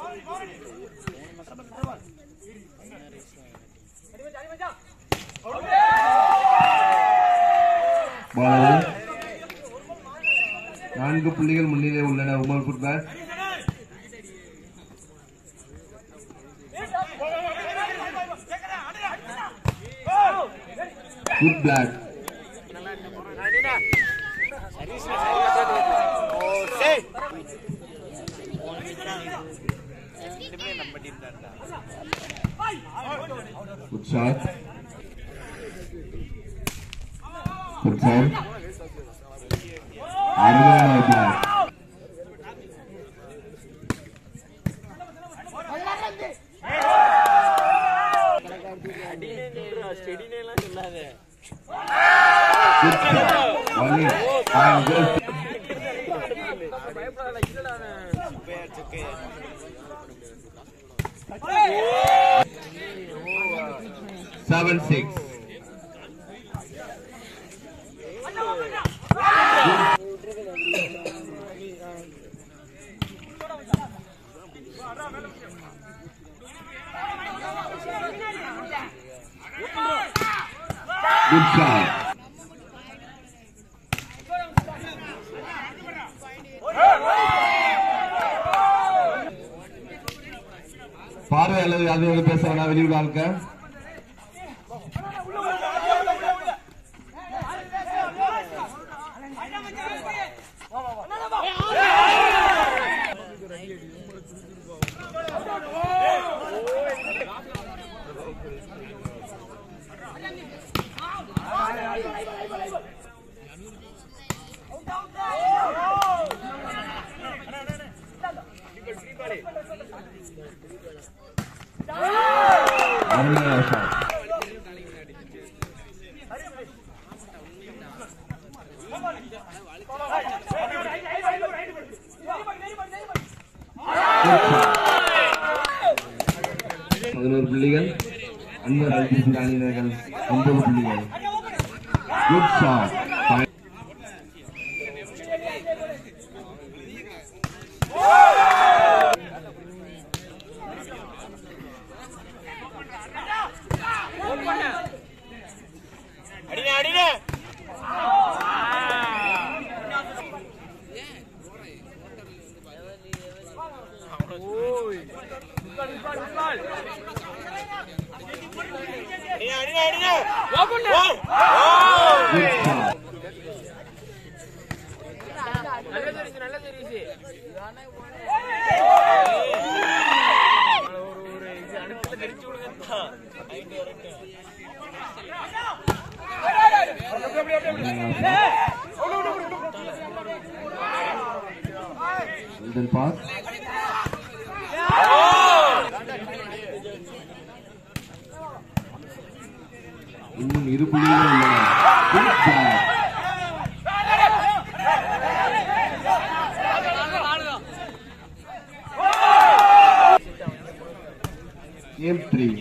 நான்கு புள்ளிகள் முன்னிலை உள்ளன. உமல் football good block. Good shot. Good shot. Arvind black. Good shot. Volley. And good. 7-6. Good shot. பார்வை அல்லது அது பேச வேணாம், வெளியூர் ஆளுக்க. புள்ளிகள் அன்வர் அல்பிசின் அணியினர்கள் 9 புள்ளிகள். Good shot. இன்னும் 2 புள்ளிகள் உள்ளன. Game 3.